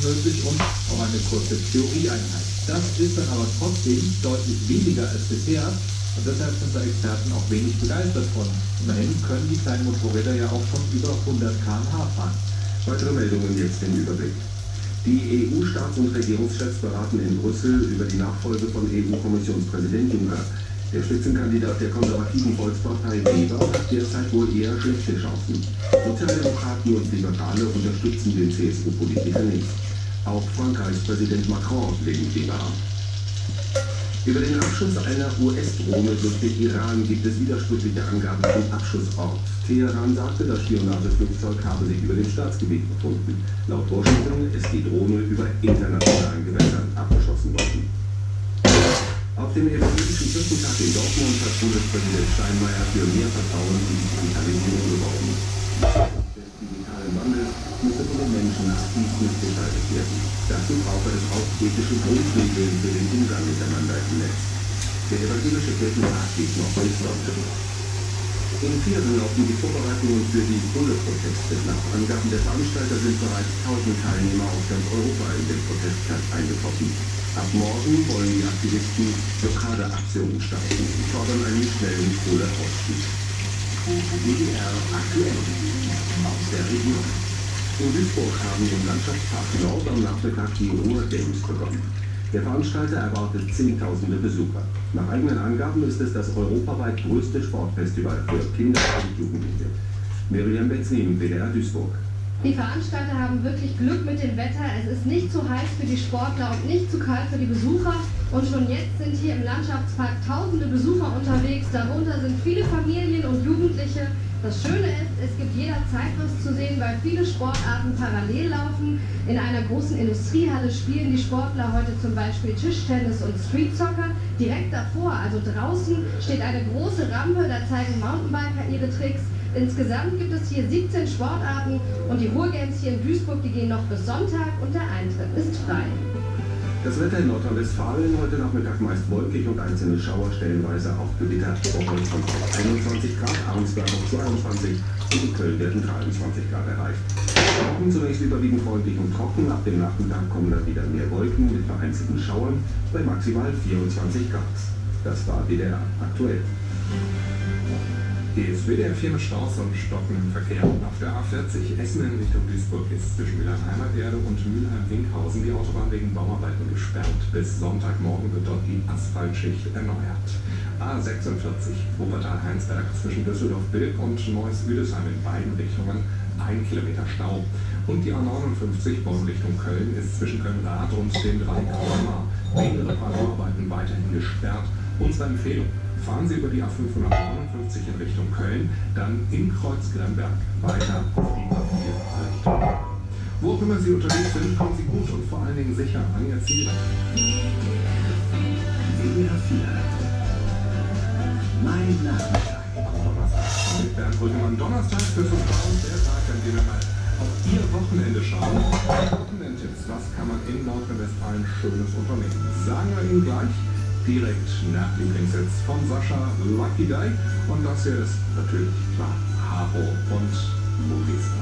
möglich und auch eine kurze Theorieeinheit. Das ist dann aber trotzdem deutlich weniger als bisher und deshalb sind da Experten auch wenig begeistert von. Immerhin können die kleinen Motorräder ja auch schon über 100 km/h fahren. Weitere Meldungen jetzt im Überblick. Die EU-Staats- und Regierungschefs beraten in Brüssel über die Nachfolge von EU-Kommissionspräsident Juncker. Der Spitzenkandidat der konservativen Volkspartei Weber hat derzeit wohl eher schlechte Chancen. Sozialdemokraten und Liberale unterstützen den CSU-Politiker nicht. Auch Frankreichs Präsident Macron lehnt Weber ab. Über den Abschuss einer US-Drohne durch den Iran gibt es widersprüchliche Angaben zum Abschussort. Teheran sagte, das Spionageflugzeug habe sich über dem Staatsgebiet befunden. Laut Washington ist die Drohne über internationalen Gewässern abgeschossen worden. Auf dem evangelischen Kirchentag in Dortmund hat Bundespräsident Steinmeier für mehr Vertrauen in die Digitalisierung geworben. Des digitalen Wandels müsse von den Menschen aktiv mitgestaltet werden. Dazu brauche es auch ethische Grundregeln für den Umgang miteinander im Netz. Der evangelische Kirchentag geht noch bis Sonntag. In Viersen laufen die Vorbereitungen für die Bulle-Proteste. Nach Angaben der Veranstalter sind bereits 1000 Teilnehmer aus ganz Europa in den Protestplatz eingetroffen. Ab morgen wollen die Aktivisten Blockadeaktionen starten und fordern einen schnellen Kohleausstieg. WDR aktuell aus der Region. In Duisburg haben im Landschaftspark Nord am Nachmittag die Ruhr Games begonnen. Der Veranstalter erwartet Zehntausende Besucher. Nach eigenen Angaben ist es das europaweit größte Sportfestival für Kinder und Jugendliche. Miriam Betzin, WDR Duisburg. Die Veranstalter haben wirklich Glück mit dem Wetter. Es ist nicht zu heiß für die Sportler und nicht zu kalt für die Besucher. Und schon jetzt sind hier im Landschaftspark tausende Besucher unterwegs. Darunter sind viele Familien und Jugendliche. Das Schöne ist, es gibt jederzeit was zu sehen, weil viele Sportarten parallel laufen. In einer großen Industriehalle spielen die Sportler heute zum Beispiel Tischtennis und Streetsoccer. Direkt davor, also draußen, steht eine große Rampe, da zeigen Mountainbiker ihre Tricks. Insgesamt gibt es hier 17 Sportarten und die Ruhr Games hier in Duisburg, die gehen noch bis Sonntag und der Eintritt ist frei. Das Wetter in Nordrhein-Westfalen heute Nachmittag meist wolkig und einzelne Schauer, stellenweise auch Gewitter. Woche von 21 Grad, Arnsberg auf 22 und in Köln werden 23 Grad erreicht. Morgen zunächst überwiegend freundlich und trocken, ab dem Nachmittag kommen dann wieder mehr Wolken mit vereinzelten Schauern bei maximal 24 Grad. Das war WDR aktuell. Das WDR 4 mit Staus und stockendem Verkehr. Auf der A40 Essen in Richtung Duisburg ist zwischen Mülheim-Heimaterde und Mülheim-Winkhausen die Autobahn wegen Bauarbeiten gesperrt. Bis Sonntagmorgen wird dort die Asphaltschicht erneuert. A46 Wuppertal-Heinsberg zwischen Düsseldorf-Bilk und Neuss-Üdesheim in beiden Richtungen 1 Kilometer Stau. Und die A59 Bonn Richtung Köln ist zwischen Köln-Rath und dem Dreieck Colmar wegen Reparaturarbeiten weiterhin gesperrt. Unsere Empfehlung: fahren Sie über die A559 in Richtung Köln, dann in Kreuzgremberg weiter auf die A4 Richtung. Wo auch immer Sie unterwegs sind, kommen Sie gut und vor allen Dingen sicher an Ihr Ziel. WDR 4. Mein Nachmittag. Mit Bernd Brüggemann. Donnerstag für Vertrauen, der Tag, an dem wir mal auf Ihr Wochenende schauen. Wochenendtipps, was kann man in Nordrhein-Westfalen Schönes unternehmen? Sagen wir Ihnen gleich. Direkt nach Lieblingssitz von Sascha Lucky Day. Und das hier ist natürlich klar Haro und Movistar.